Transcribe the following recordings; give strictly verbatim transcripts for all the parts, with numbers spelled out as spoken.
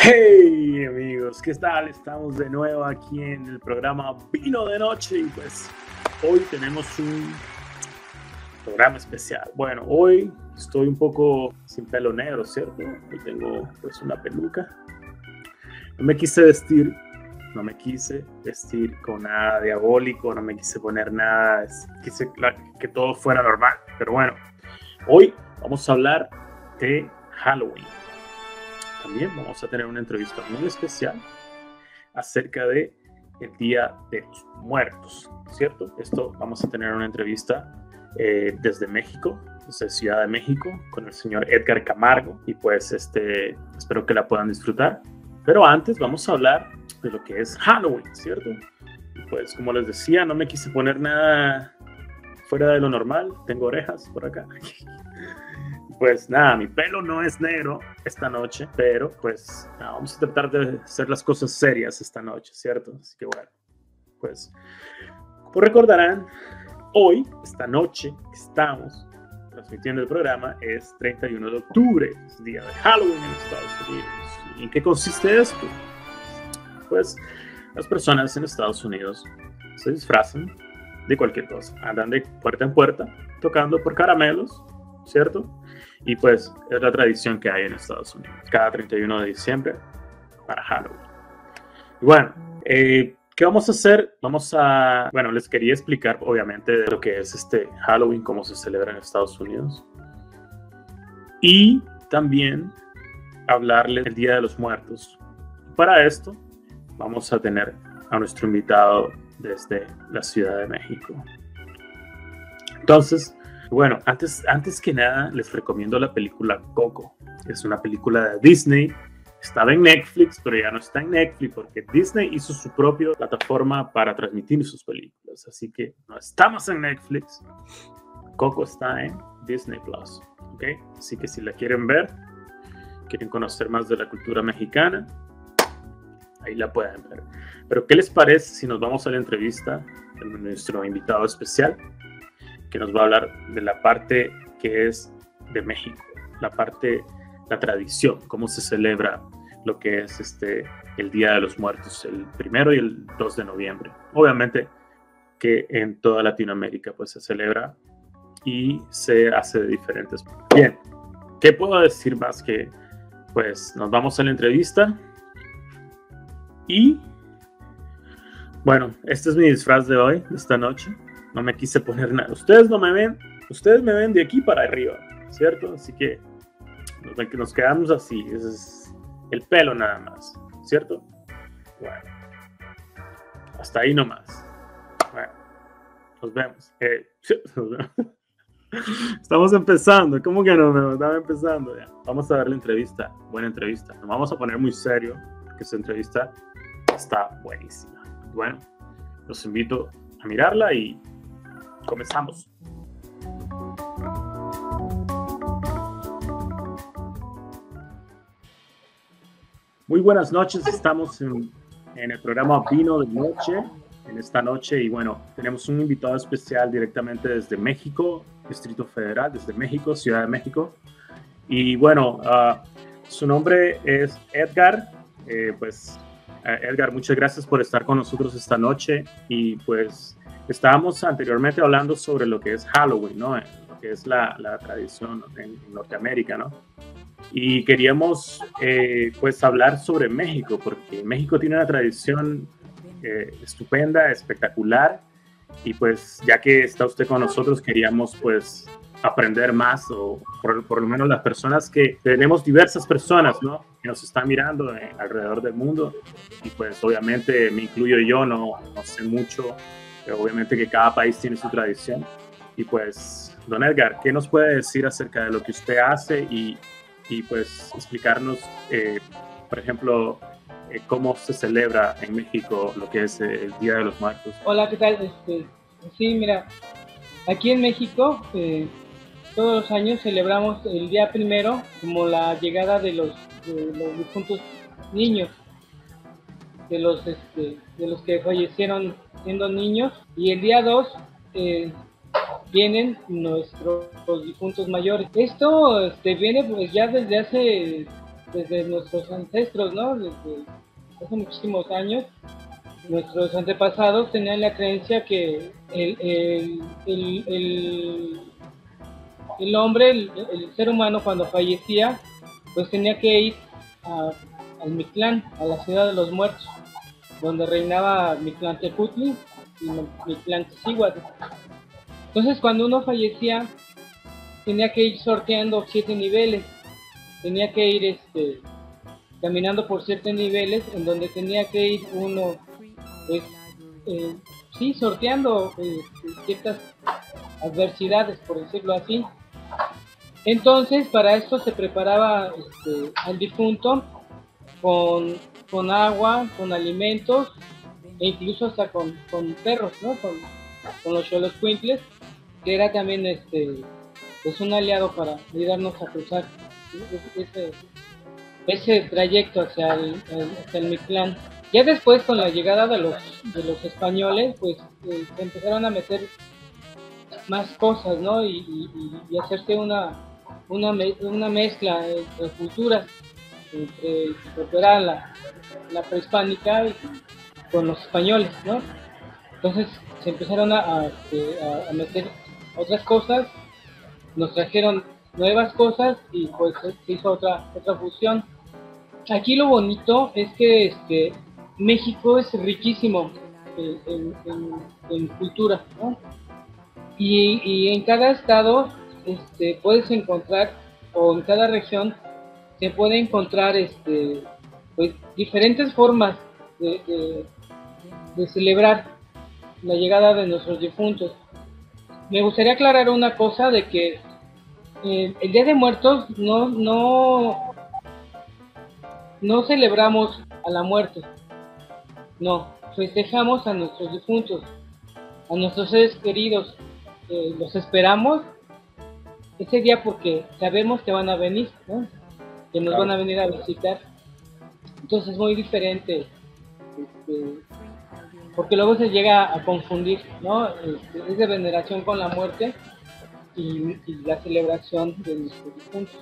Hey amigos, ¿qué tal? Estamos de nuevo aquí en el programa Vino de Noche y pues hoy tenemos un programa especial. Bueno, hoy estoy un poco sin pelo negro, ¿cierto? Hoy tengo pues una peluca. No me quise vestir, no me quise vestir con nada diabólico, no me quise poner nada, quise que todo fuera normal. Pero bueno, hoy vamos a hablar de Halloween. También vamos a tener una entrevista muy especial acerca de el Día de los Muertos, ¿cierto? Esto vamos a tener una entrevista eh, desde México, desde Ciudad de México, con el señor Edgar Camargo, y pues este, espero que la puedan disfrutar. Pero antes vamos a hablar de lo que es Halloween, ¿cierto? Y pues como les decía, no me quise poner nada fuera de lo normal, tengo orejas por acá. Pues nada, mi pelo no es negro esta noche, pero pues nada, vamos a tratar de hacer las cosas serias esta noche, ¿cierto? Así que bueno, pues como recordarán, hoy, esta noche que estamos transmitiendo el programa es treinta y uno de octubre, es día de Halloween en Estados Unidos. ¿Y en qué consiste esto? Pues las personas en Estados Unidos se disfrazan de cualquier cosa, andan de puerta en puerta tocando por caramelos, ¿cierto? Y pues es la tradición que hay en Estados Unidos, cada treinta y uno de diciembre para Halloween. Y bueno, eh, ¿qué vamos a hacer? Vamos a, bueno, les quería explicar obviamente de lo que es este Halloween, cómo se celebra en Estados Unidos. Y también hablarles del Día de los Muertos. Para esto vamos a tener a nuestro invitado desde la Ciudad de México. Entonces, bueno, antes, antes que nada les recomiendo la película Coco. Es una película de Disney. Estaba en Netflix, pero ya no está en Netflix porque Disney hizo su propia plataforma para transmitir sus películas. Así que no estamos en Netflix. Coco está en Disney Plus. ¿Okay? Así que si la quieren ver, quieren conocer más de la cultura mexicana, ahí la pueden ver. Pero ¿qué les parece si nos vamos a la entrevista de nuestro invitado especial, que nos va a hablar de la parte que es de México, la parte, la tradición, cómo se celebra lo que es este, el Día de los Muertos, el primero y el dos de noviembre. Obviamente que en toda Latinoamérica pues se celebra y se hace de diferentes. Bien, ¿qué puedo decir más que pues nos vamos a la entrevista? Y bueno, este es mi disfraz de hoy, de esta noche. No me quise poner nada. Ustedes no me ven, ustedes me ven de aquí para arriba, ¿cierto? Así que nos, nos quedamos así. Ese es el pelo nada más, ¿cierto? Bueno, hasta ahí nomás. Bueno, nos vemos. Eh, nos vemos. Estamos empezando. ¿Cómo que no? Me estaba empezando ya. Vamos a ver la entrevista. Buena entrevista. Nos vamos a poner muy serio porque esa entrevista está buenísima. Bueno, los invito a mirarla y comenzamos. Muy buenas noches, estamos en, en el programa Vino de Noche, en esta noche, y bueno, tenemos un invitado especial directamente desde México, Distrito Federal, desde México, Ciudad de México, y bueno, uh, su nombre es Edgar, eh, pues uh, Edgar, muchas gracias por estar con nosotros esta noche, y pues estábamos anteriormente hablando sobre lo que es Halloween, ¿no? Lo que es la, la tradición en, en Norteamérica, ¿no? Y queríamos, eh, pues, hablar sobre México, porque México tiene una tradición eh, estupenda, espectacular, y pues, ya que está usted con nosotros, queríamos, pues, aprender más, o por, por lo menos las personas que, tenemos diversas personas, ¿no? Que nos están mirando eh, alrededor del mundo, y pues, obviamente, me incluyo yo, no, no sé mucho, pero obviamente que cada país tiene su tradición. Y pues, don Edgar, ¿qué nos puede decir acerca de lo que usted hace y, y pues explicarnos, eh, por ejemplo, eh, cómo se celebra en México lo que es eh, el Día de los Muertos? Hola, ¿qué tal? Este, sí, mira, aquí en México eh, todos los años celebramos el día primero como la llegada de los, de los difuntos niños, de los, este, de los que fallecieron siendo niños, y el día dos eh, vienen nuestros difuntos mayores. Esto este, viene pues ya desde hace desde nuestros ancestros, ¿no? Desde hace muchísimos años, nuestros antepasados tenían la creencia que el, el, el, el, el hombre, el, el ser humano, cuando fallecía, pues tenía que ir a, al Mictlán, a la ciudad de los muertos, donde reinaba Mictlantecutli y Mictlantecíhuatl. Entonces, cuando uno fallecía, tenía que ir sorteando siete niveles, tenía que ir este, caminando por siete niveles, en donde tenía que ir uno, pues, eh, sí, sorteando eh, ciertas adversidades, por decirlo así. Entonces, para esto se preparaba este, al difunto con, con agua, con alimentos, e incluso hasta con, con perros, ¿no? Con, con los xoloscuintles, que era también este, pues un aliado para ayudarnos a cruzar ese, ese trayecto hacia el, hacia el Mictlán. Ya después, con la llegada de los, de los españoles, pues eh, se empezaron a meter más cosas, ¿no? Y, y, y hacerse una, una, una mezcla entre culturas, entre recuperar la, la prehispánica y, con los españoles, ¿no? Entonces se empezaron a, a, a meter otras cosas, nos trajeron nuevas cosas y pues se hizo otra, otra fusión. Aquí lo bonito es que este, México es riquísimo en, en, en, en cultura, ¿no? Y, y en cada estado este, puedes encontrar, o en cada región se puede encontrar este, pues, diferentes formas de, de, de celebrar la llegada de nuestros difuntos. Me gustaría aclarar una cosa, de que eh, el Día de Muertos no, no, no celebramos a la muerte, no, festejamos a nuestros difuntos, a nuestros seres queridos, eh, los esperamos ese día porque sabemos que van a venir, ¿no? Que nos claro. van a venir a visitar. Entonces es muy diferente, este, porque luego se llega a confundir, ¿no? Este, es de veneración con la muerte y, y la celebración de nuestros difuntos.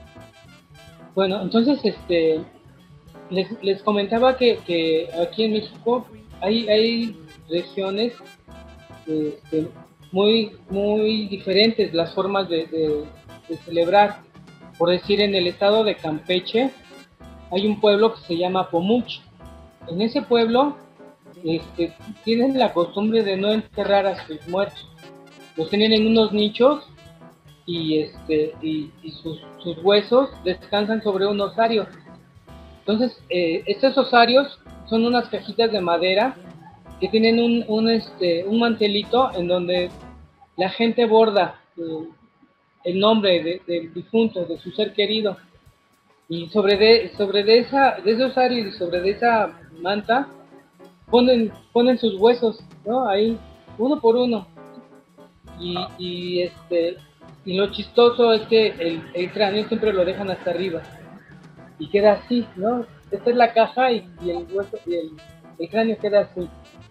Bueno, entonces este, les, les comentaba que, que aquí en México hay, hay regiones este, muy, muy diferentes las formas de, de, de celebrar. Por decir, en el estado de Campeche hay un pueblo que se llama Pomuch. En ese pueblo este, tienen la costumbre de no enterrar a sus muertos. Los tienen en unos nichos y, este, y, y sus, sus huesos descansan sobre un osario. Entonces, eh, estos osarios son unas cajitas de madera que tienen un, un, este, un mantelito en donde la gente borda eh, el nombre de, del difunto, de su ser querido. Y sobre de, sobre de, esa, de ese osario y sobre de esa manta ponen, ponen sus huesos, ¿no? Ahí, uno por uno. Y, y, este, y lo chistoso es que el, el cráneo siempre lo dejan hasta arriba. Y queda así, ¿no? Esta es la caja y, y, el, hueso, y el, el cráneo queda así.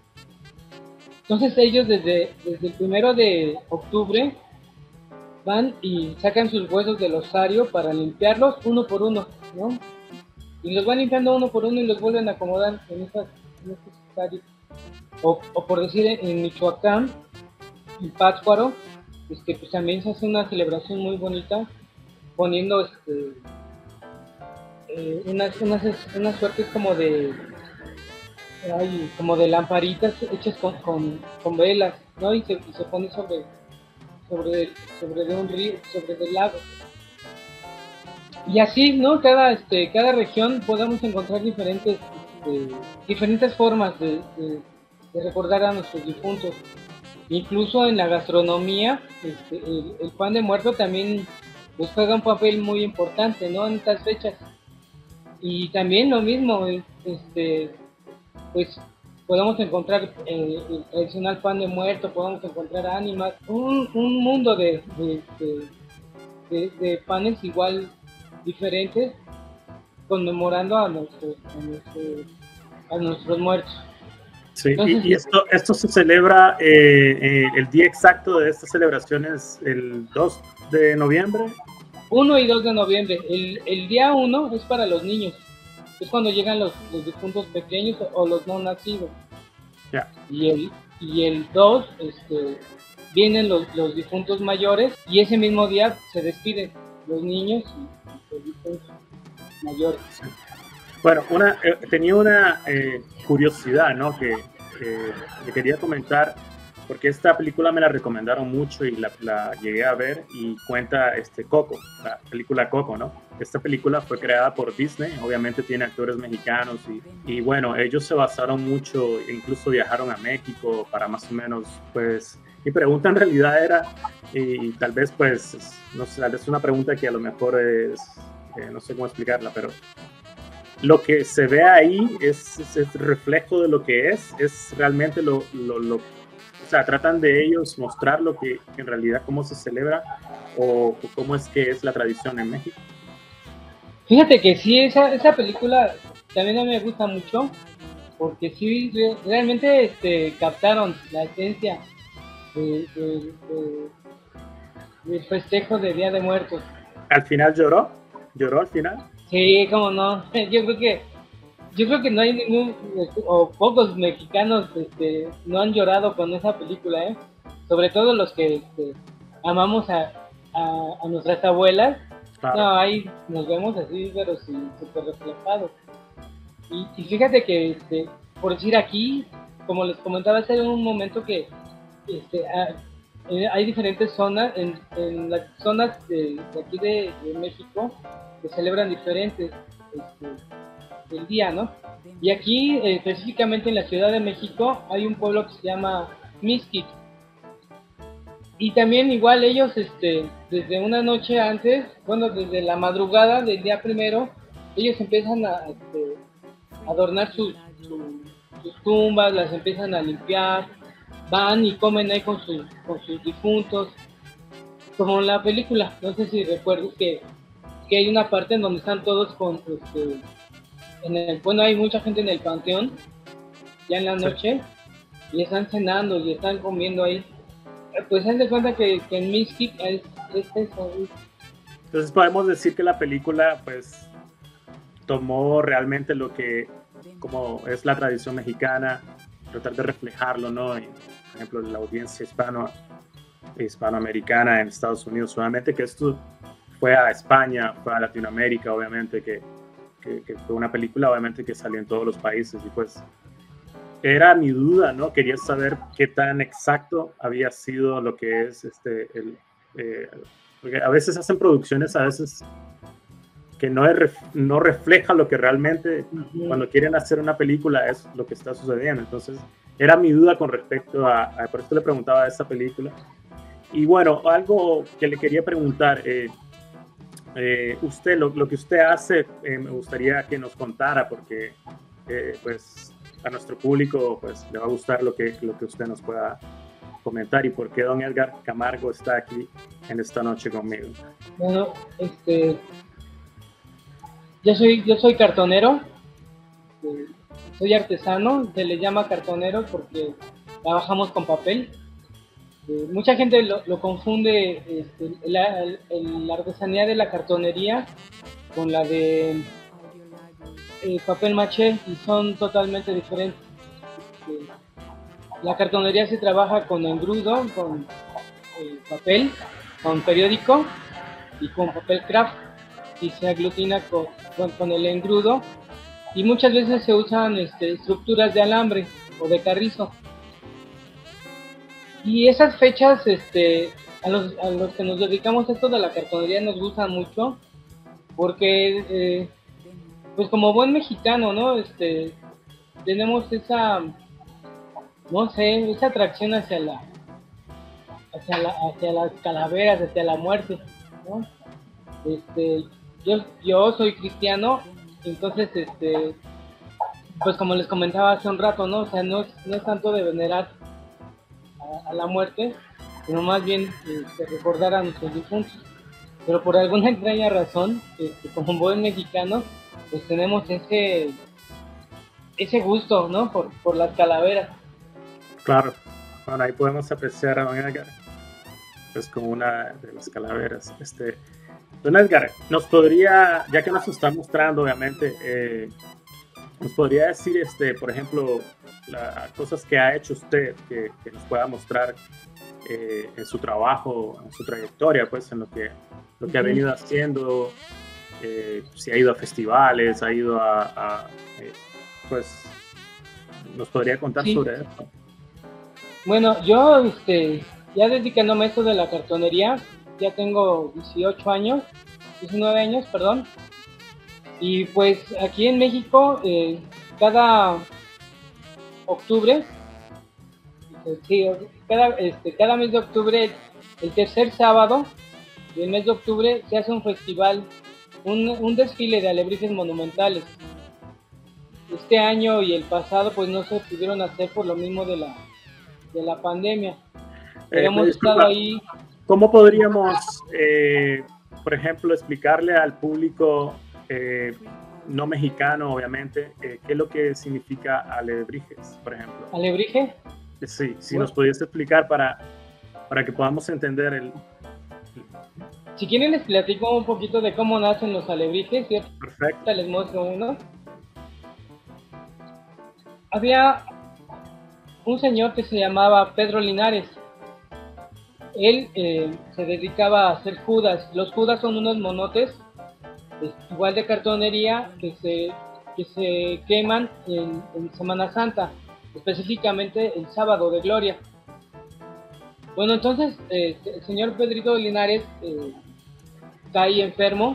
Entonces ellos desde, desde el primero de octubre van y sacan sus huesos del osario para limpiarlos uno por uno, ¿no? Y los van limpiando uno por uno y los vuelven a acomodar en esas, en estos osarios. O, o por decir, en Michoacán, en Pátzcuaro, este, pues también se hace una celebración muy bonita, poniendo este, eh, unas, unas, unas suertes como de, ay, como de lamparitas hechas con, con, con velas, ¿no? Y se, y se pone sobre sobre, sobre de un río, sobre del lago. Y así, ¿no? Cada, este, cada región podemos encontrar diferentes, este, diferentes formas de, de, de recordar a nuestros difuntos. Incluso en la gastronomía, este, el, el pan de muerto también pues, juega un papel muy importante, ¿no? En estas fechas. Y también lo mismo, este, pues podemos encontrar eh, el tradicional pan de muerto, podemos encontrar ánimas, un, un mundo de, de, de, de, de panes igual diferentes, conmemorando a nuestros, a nuestros, a nuestros muertos. Sí, Entonces, y, y esto, esto se celebra, eh, eh, el día exacto de esta celebración es el dos de noviembre. uno y dos de noviembre. El, el día uno es para los niños. Es cuando llegan los, los difuntos pequeños o, o los no nacidos. Yeah. Y el y el dos este, vienen los, los difuntos mayores y ese mismo día se despiden los niños y los difuntos mayores. Sí. Bueno, una, eh, tenía una eh, curiosidad, ¿no? Que eh, le quería comentar, porque esta película me la recomendaron mucho y la, la llegué a ver, y cuenta este Coco, la película Coco, ¿no? Esta película fue creada por Disney, obviamente tiene actores mexicanos y, y bueno, ellos se basaron mucho, incluso viajaron a México para más o menos, pues, mi pregunta en realidad era, y, y tal vez pues, no sé, tal vez es una pregunta que a lo mejor es, eh, no sé cómo explicarla, pero lo que se ve ahí es, es, es reflejo de lo que es, es realmente lo, lo, lo, o sea, tratan de ellos mostrar lo que en realidad cómo se celebra o, o cómo es que es la tradición en México. Fíjate que sí, esa, esa película también a mí me gusta mucho, porque sí, re, realmente este, captaron la esencia de, de, de, del festejo de Día de Muertos. ¿Al final lloró? ¿Lloró al final? Sí, cómo no. Yo creo que yo creo que no hay ningún o pocos mexicanos este, no han llorado con esa película, ¿eh? Sobre todo los que este, amamos a, a, a nuestras abuelas. Claro. No, ahí nos vemos así, pero sí, súper reflejados. Y, y fíjate que, este, por decir aquí, como les comentaba hace un momento que este, a, eh, hay diferentes zonas, en, en las zonas de, de aquí de, de México que celebran diferentes este, el día, ¿no? Y aquí, eh, específicamente en la Ciudad de México, hay un pueblo que se llama Mixquic. Y también igual ellos, este, desde una noche antes, bueno, desde la madrugada del día primero, ellos empiezan a este, adornar sus, su, sus tumbas, las empiezan a limpiar, van y comen ahí con, su, con sus difuntos, como en la película. No sé si recuerdas que, que hay una parte en donde están todos con, este, en el, bueno, hay mucha gente en el panteón, ya en la noche, sí. Y están cenando y están comiendo ahí. Pues se de cuenta que, que en Mixquic es, es eso. Entonces podemos decir que la película pues tomó realmente lo que como es la tradición mexicana, tratar de reflejarlo, ¿no? Y, por ejemplo, la audiencia hispano, hispanoamericana en Estados Unidos, solamente que esto fue a España, fue a Latinoamérica, obviamente, que, que, que fue una película obviamente que salió en todos los países y pues era mi duda, ¿no? Quería saber qué tan exacto había sido lo que es este, el, eh, porque a veces hacen producciones, a veces que no, es, no refleja lo que realmente, uh-huh. cuando quieren hacer una película, es lo que está sucediendo. Entonces, era mi duda con respecto a, a por eso le preguntaba a esta película. Y bueno, algo que le quería preguntar, eh, eh, usted, lo, lo que usted hace, eh, me gustaría que nos contara, porque eh, pues a nuestro público pues le va a gustar lo que, lo que usted nos pueda comentar y por qué don Edgar Camargo está aquí en esta noche conmigo. Bueno, este, yo soy, yo soy cartonero, eh, soy artesano, se le llama cartonero porque trabajamos con papel. Eh, mucha gente lo, lo confunde este, la, la artesanía de la cartonería con la de Eh, papel maché y son totalmente diferentes. Eh, la cartonería se trabaja con engrudo, con eh, papel, con periódico y con papel craft y se aglutina con, con, con el engrudo y muchas veces se usan este, estructuras de alambre o de carrizo. Y esas fechas este, a, los, a los que nos dedicamos a esto de la cartonería nos gustan mucho porque eh, pues como buen mexicano, ¿no? Este, tenemos esa, no sé, esa atracción hacia la, hacia la, hacia las calaveras, hacia la muerte, ¿no? Este, yo, yo soy cristiano, entonces, este, pues como les comentaba hace un rato, ¿no? O sea, no es, no es tanto de venerar a, a la muerte, sino más bien este, recordar a nuestros difuntos. Pero por alguna extraña razón, este, como buen mexicano, pues tenemos ese ese gusto, ¿no? Por, por las calaveras. Claro, bueno, ahí podemos apreciar a don Edgar, pues como una de las calaveras. Este, Don Edgar, nos podría, ya que nos está mostrando, obviamente, eh, nos podría decir, este, por ejemplo, las cosas que ha hecho usted, que, que nos pueda mostrar eh, en su trabajo, en su trayectoria, pues, en lo que, lo que ha venido haciendo, eh, si ha ido a festivales, ha ido a, a eh, pues, nos podría contar Sí. sobre eso. Bueno, yo, este, ya dedicándome a esto de la cartonería, ya tengo dieciocho años, diecinueve años, perdón. Y pues aquí en México, eh, cada octubre, sí, cada, este, cada mes de octubre, el tercer sábado del mes de octubre, se hace un festival, un, un desfile de alebrijes monumentales. Este año y el pasado pues no se pudieron hacer por lo mismo de la, de la pandemia. Pero Eh, hemos disculpa, estado ahí. ¿cómo podríamos, eh, por ejemplo, explicarle al público eh, no mexicano, obviamente, eh, qué es lo que significa alebrijes, por ejemplo? ¿Alebrije? Sí, si bueno. Nos pudiese explicar para, para que podamos entender el... Si quieren les platico un poquito de cómo nacen los alebrijes, ¿cierto? Perfecto. Les muestro uno. Había un señor que se llamaba Pedro Linares. Él eh, se dedicaba a hacer judas. Los judas son unos monotes, pues, igual de cartonería, que se, que se queman en, en Semana Santa, específicamente el sábado de Gloria. Bueno, entonces eh, el señor Pedrito Linares eh, cae enfermo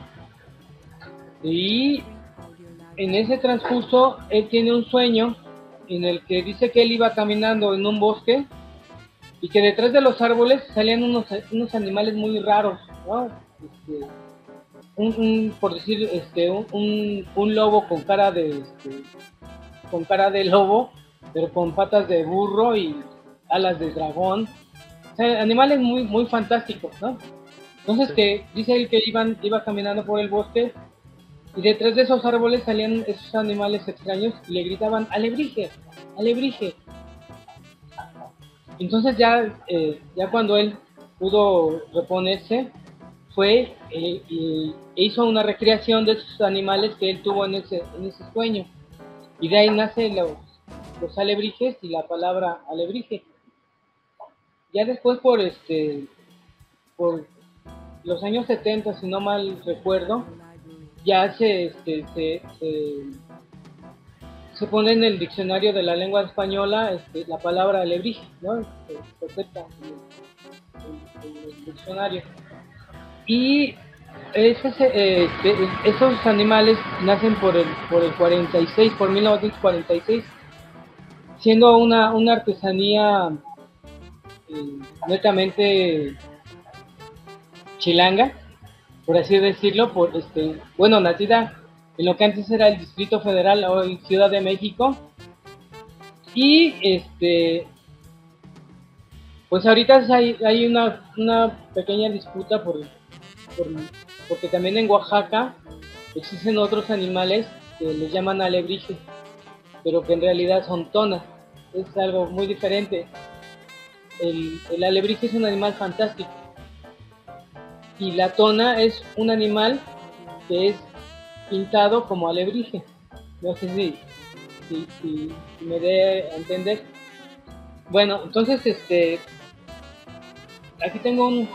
y en ese transcurso él tiene un sueño en el que dice que él iba caminando en un bosque y que detrás de los árboles salían unos, unos animales muy raros, ¿no? Este, un, un, por decir, este, un, un, un lobo con cara de este, con cara de lobo, pero con patas de burro y alas de dragón. O sea, animales muy, muy fantásticos, ¿no? Entonces, sí. que dice él que iban, iba caminando por el bosque y detrás de esos árboles salían esos animales extraños y le gritaban, alebrije, alebrije. Entonces ya, eh, ya cuando él pudo reponerse, fue eh, y hizo una recreación de esos animales que él tuvo en ese, en ese sueño. Y de ahí nacen los, los alebrijes y la palabra alebrije. Ya después por este por los años setenta, si no mal recuerdo, ya se, este, se, se, se pone en el diccionario de la lengua española este, la palabra alebrije, ¿no? Se acepta en, en, en el diccionario. Y ese, eh, esos animales nacen por el, por el cuarenta y seis, por mil novecientos cuarenta y seis, siendo una, una artesanía eh, netamente chilanga, por así decirlo, por este, bueno, nacida en lo que antes era el Distrito Federal, hoy Ciudad de México, y este, pues ahorita hay, hay una, una pequeña disputa por, por, porque también en Oaxaca existen otros animales que les llaman alebrije, pero que en realidad son tonas, es algo muy diferente. El, el alebrije es un animal fantástico, y la tona es un animal que es pintado como alebrije. No sé si, si, si, si me dé a entender. Bueno, entonces este aquí tengo un,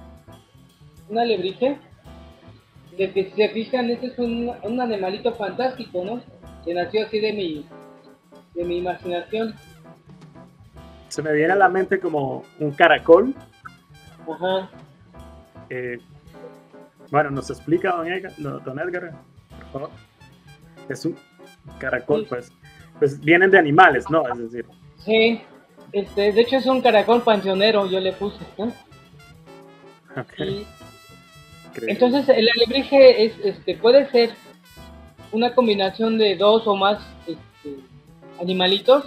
un alebrije de que si se fijan, este es un, un animalito fantástico, ¿no? Que nació así de mi, de mi imaginación. Se me viene a la mente como un caracol. Ajá. Eh, bueno, nos explica don Edgar, don Edgar, por favor. Es un caracol, sí. pues, pues vienen de animales, ¿no? Es decir. Sí, este, de hecho es un caracol panteonero, yo le puse, ¿no? Okay. Y, entonces el alebrije es, este, puede ser una combinación de dos o más este, animalitos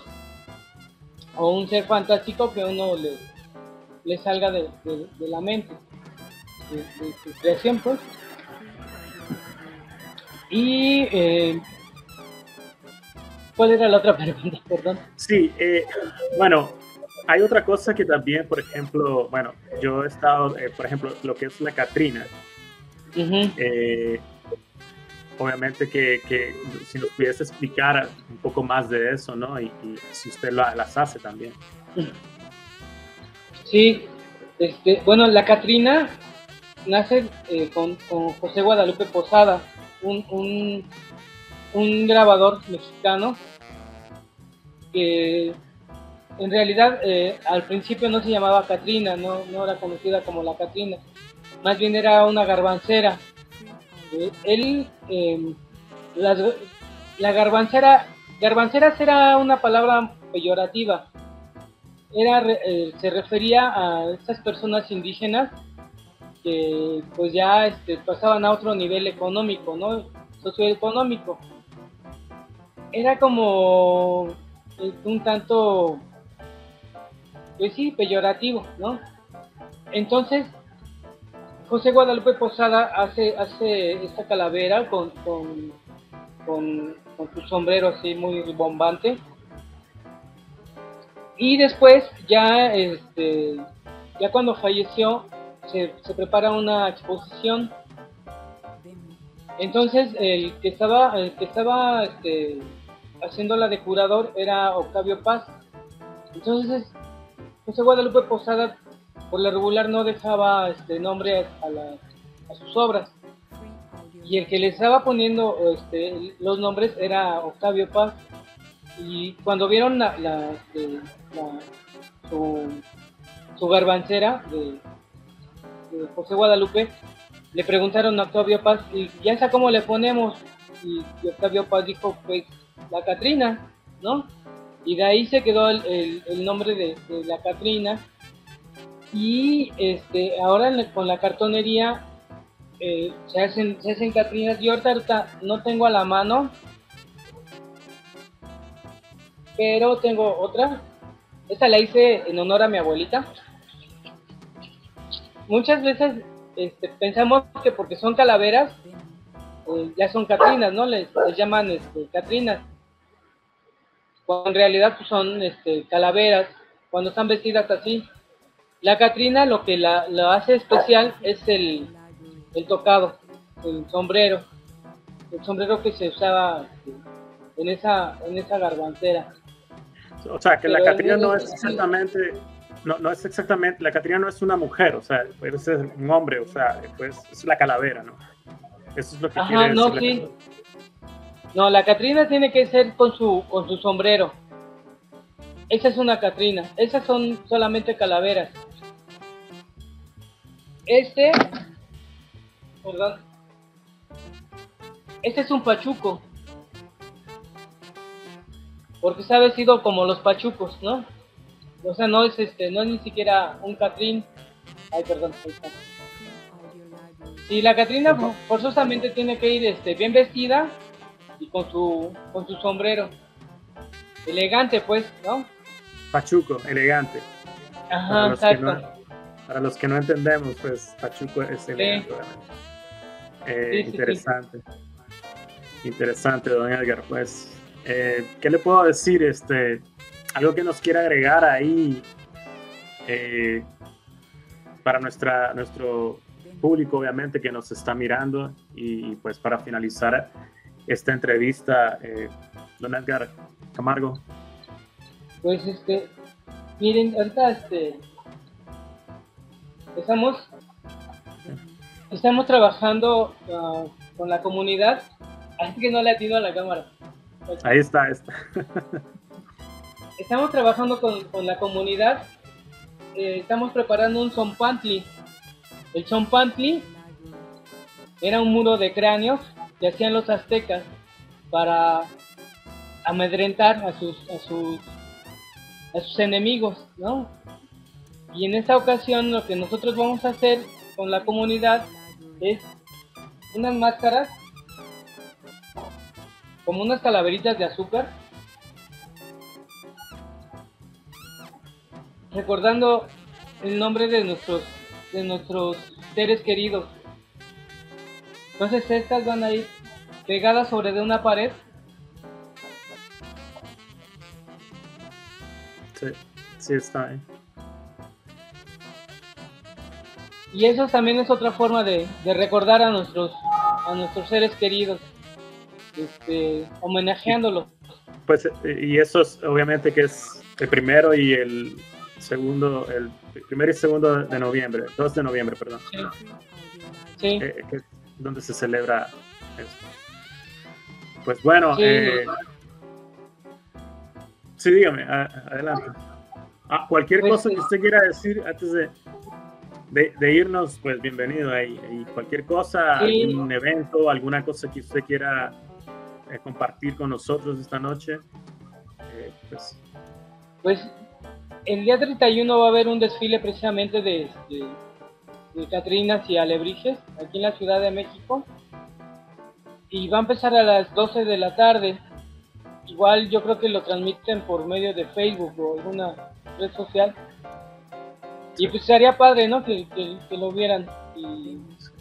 o un ser fantástico que uno le, le salga de, de, de la mente. De, de su creación, pues. Y eh, ¿cuál era la otra pregunta? Perdón. Sí, eh, bueno, hay otra cosa que también, por ejemplo, bueno, yo he estado, eh, por ejemplo, lo que es la Catrina. Uh-huh. Eh, obviamente que, que si nos pudiese explicar un poco más de eso, ¿no? Y, y si usted la, las hace también. Sí, este, bueno, la Catrina nace eh, con, con José Guadalupe Posada, un, un, un grabador mexicano que en realidad eh, al principio no se llamaba Catrina, no, no era conocida como la Catrina, más bien era una garbancera. Eh, él, eh, las, la garbancera, garbanceras era una palabra peyorativa, era, eh, se refería a estas personas indígenas que pues ya este, pasaban a otro nivel económico, ¿no? Socioeconómico. Era como eh, un tanto, pues sí, peyorativo, ¿no? Entonces, José Guadalupe Posada hace, hace esta calavera con, con, con, con su sombrero así muy bombante. Y después, ya, este, ya cuando falleció, se, se prepara una exposición. Entonces, el que estaba, el que estaba este, haciéndola de curador era Octavio Paz. Entonces, José Guadalupe Posada, por lo regular, no dejaba este nombre a, la, a sus obras. Y el que le estaba poniendo este, los nombres era Octavio Paz. Y cuando vieron la, la, este, la su, su garbancera de, de José Guadalupe, le preguntaron a Octavio Paz, ¿y ya esa cómo le ponemos? Y, y Octavio Paz dijo, pues, la Catrina, ¿no? Y de ahí se quedó el, el, el nombre de, de la Catrina. Y este, ahora con la cartonería eh, se, hacen, se hacen Catrinas. Yo ahorita, ahorita no tengo a la mano, pero tengo otra. Esta la hice en honor a mi abuelita. Muchas veces este, pensamos que porque son calaveras, eh, ya son Catrinas, ¿no? Les, les llaman este, Catrinas. Cuando en realidad pues, son este, calaveras, cuando están vestidas así. La Catrina lo que la, la hace especial es el, el tocado, el sombrero. El sombrero que se usaba este, en esa, en esa garbancera. O sea, que Pero la Catrina es, no es, es exactamente, no, no es exactamente, la Catrina no es una mujer, o sea, puede ser un hombre, o sea, pues es la calavera, ¿no? Eso es lo que Ajá, quiere no, decir. sí. No, la Catrina tiene que ser con su, con su sombrero. Esa es una Catrina. Esas son solamente calaveras. Este, perdón, este es un pachuco. Porque se ha vestido como los pachucos, ¿no? O sea, no es este, no es ni siquiera un Catrín. Ay, perdón. Sí, la Catrina forzosamente tiene que ir este, bien vestida y con su, con su sombrero. Elegante, pues, ¿no? Pachuco, elegante. Ajá, para los exacto. Que no, para los que no entendemos, pues Pachuco es elegante, sí. Obviamente. Eh, sí, sí, interesante. Sí. Interesante, don Edgar. Pues, eh, ¿qué le puedo decir? Este, algo que nos quiera agregar ahí eh, para nuestra, nuestro público, obviamente, que nos está mirando y pues para finalizar esta entrevista, eh, don Edgar Camargo. Pues este, miren, ahorita este, estamos, estamos trabajando uh, con la comunidad, así que no le atino a la cámara. Ahí está, ahí está. Estamos trabajando con, con la comunidad, eh, estamos preparando un zompantli. El zompantli era un muro de cráneos que hacían los aztecas para amedrentar a sus, a sus, a sus enemigos, ¿no? Y en esta ocasión lo que nosotros vamos a hacer con la comunidad es unas máscaras como unas calaveritas de azúcar, recordando el nombre de nuestros, de nuestros seres queridos. Entonces estas van a ir pegadas sobre de una pared. Sí, sí está ahí. y eso también es otra forma de, de recordar a nuestros, a nuestros seres queridos, este, homenajeándolos. Pues, y eso es obviamente que es el primero y el segundo, el primero y segundo de noviembre, dos de noviembre, perdón. Sí. Sí. Eh, que es donde se celebra esto. Pues bueno, Sí, eh, sí dígame, a, adelante. Ah, cualquier pues, cosa que usted quiera decir antes de, de, de irnos, pues bienvenido ahí. Y cualquier cosa, sí. algún evento, alguna cosa que usted quiera eh, compartir con nosotros esta noche, eh, pues. Pues el día treinta y uno va a haber un desfile precisamente de, de, de Catrinas y Alebrijes aquí en la Ciudad de México, y va a empezar a las doce de la tarde. Igual yo creo que lo transmiten por medio de Facebook o alguna red social, y pues sería padre, ¿no? Que, que, que lo vieran. Y...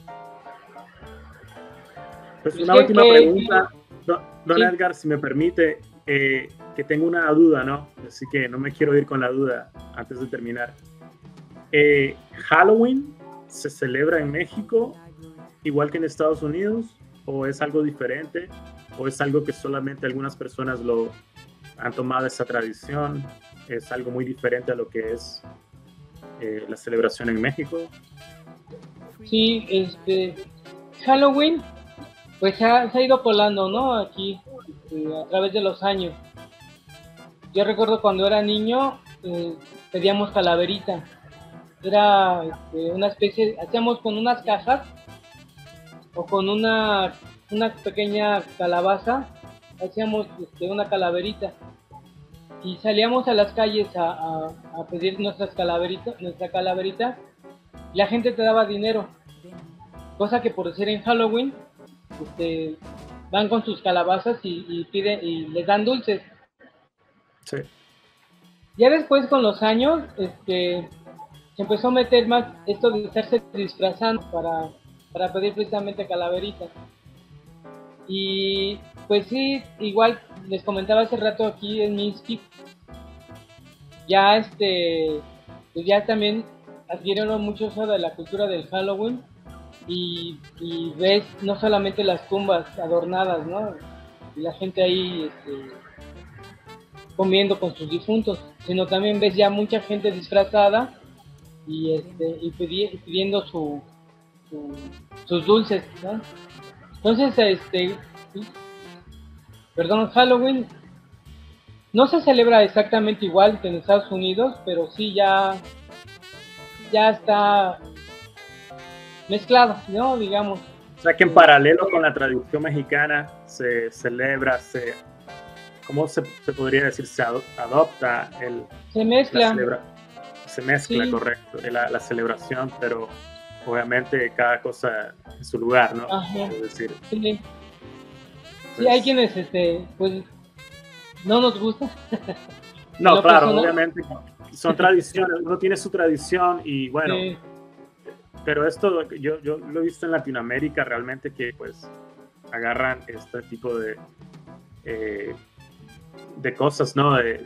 Pues una ¿Qué, última qué, pregunta, qué? Don sí. Edgar, si me permite, eh, que tengo una duda, ¿no? Así que no me quiero ir con la duda antes de terminar. Eh, ¿Halloween se celebra en México igual que en Estados Unidos? ¿O es algo diferente? ¿O es algo que solamente algunas personas lo han tomado esa tradición? ¿Es algo muy diferente a lo que es eh, la celebración en México? Sí, este, Halloween pues se ha, se ha ido colando, ¿no? Aquí, este, a través de los años. Yo recuerdo cuando era niño, eh, pedíamos calaverita. Era este, una especie, hacíamos con unas cajas o con una, una pequeña calabaza, hacíamos este, una calaverita y salíamos a las calles a, a, a pedir nuestras calaveritas, nuestra calaverita, y la gente te daba dinero, cosa que por decir en Halloween este, van con sus calabazas y, y piden y les dan dulces. Sí. Ya después con los años este, se empezó a meter más esto de estarse disfrazando para para pedir precisamente calaveritas. Y pues sí, igual les comentaba hace rato aquí en Minsk, ya este, pues ya también adquirieron mucho eso de la cultura del Halloween, y, y ves no solamente las tumbas adornadas, ¿no? Y la gente ahí este, comiendo con sus difuntos, sino también ves ya mucha gente disfrazada y, este, y pidi- pidiendo su Su, sus dulces, ¿no? Entonces, este, perdón, Halloween no se celebra exactamente igual que en Estados Unidos, pero sí ya, ya está mezclado, ¿no? Digamos. O sea que en paralelo con la tradición mexicana se celebra, se, ¿cómo se, se podría decir? Se adopta el... Se mezcla. Celebra, se mezcla, sí. Correcto, la, la celebración, pero obviamente cada cosa en su lugar, ¿no? Ajá. Es decir, sí. Pues, sí, hay quienes, este, pues, no nos gusta. No, claro, personal, obviamente son tradiciones, uno tiene su tradición y bueno, sí. Pero esto yo, yo lo he visto en Latinoamérica realmente que pues agarran este tipo de, eh, de cosas, ¿no? De,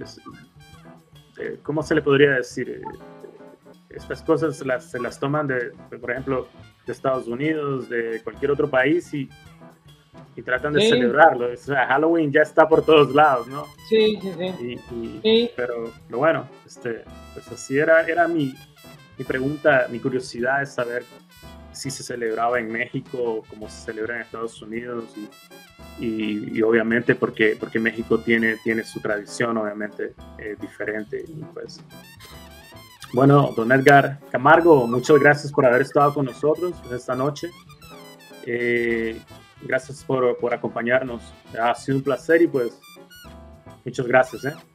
de, ¿cómo se le podría decir? Estas cosas las, se las toman de, de, por ejemplo, de Estados Unidos, de cualquier otro país y, y tratan de sí. celebrarlo. O sea, Halloween ya está por todos lados, ¿no? Sí, sí, sí. Y, y, sí. Pero, pero bueno, este, pues así era, era mi, mi pregunta, mi curiosidad es saber si se celebraba en México como se celebra en Estados Unidos y, y, y obviamente porque, porque México tiene, tiene su tradición obviamente eh, diferente y pues... Bueno, don Edgar Camargo, muchas gracias por haber estado con nosotros esta noche. Eh, gracias por, por acompañarnos. Ha sido un placer y pues muchas gracias. ¿eh?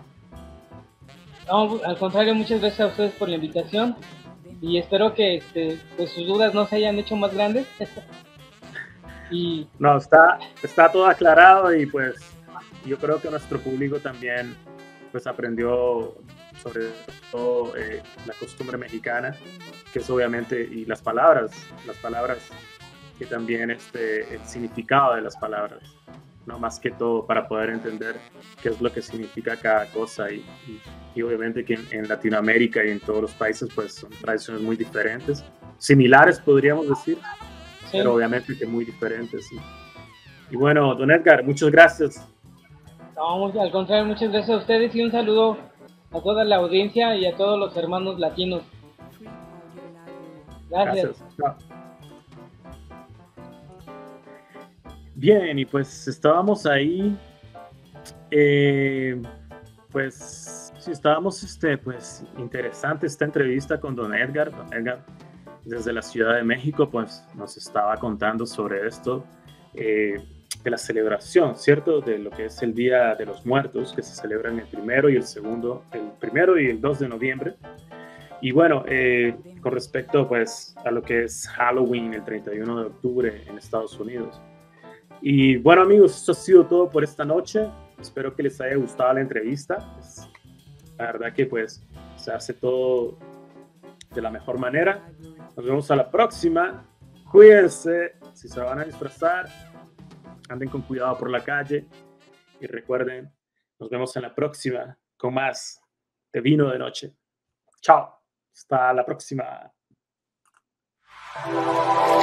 No, al contrario, muchas gracias a ustedes por la invitación y espero que este, pues sus dudas no se hayan hecho más grandes. y... No, está, está todo aclarado y pues yo creo que nuestro público también pues aprendió sobre todo eh, la costumbre mexicana, que es obviamente, y las palabras, las palabras que también este, el significado de las palabras, no más que todo para poder entender qué es lo que significa cada cosa y, y, y obviamente que en, en Latinoamérica y en todos los países pues son tradiciones muy diferentes similares, podríamos decir, sí. Pero obviamente que muy diferentes. ¿Sí? Y bueno, don Edgar, muchas gracias. No, al contrario, muchas gracias a ustedes y un saludo a toda la audiencia y a todos los hermanos latinos. Gracias. Gracias. Bien, y pues estábamos ahí, eh, pues sí, estábamos, este, pues interesante esta entrevista con don Edgar. Don Edgar, desde la Ciudad de México, pues nos estaba contando sobre esto, eh, de la celebración, ¿cierto? De lo que es el Día de los Muertos, que se celebra en el primero y el segundo, el primero y el dos de noviembre. Y bueno, eh, con respecto pues a lo que es Halloween el treinta y uno de octubre en Estados Unidos. Y bueno, amigos, esto ha sido todo por esta noche. Espero que les haya gustado la entrevista. Pues, la verdad que pues se hace todo de la mejor manera. Nos vemos a la próxima. Cuídense. Si se van a disfrazar, anden con cuidado por la calle. Y recuerden, nos vemos en la próxima con más de Vino de Noche. Chao. Hasta la próxima.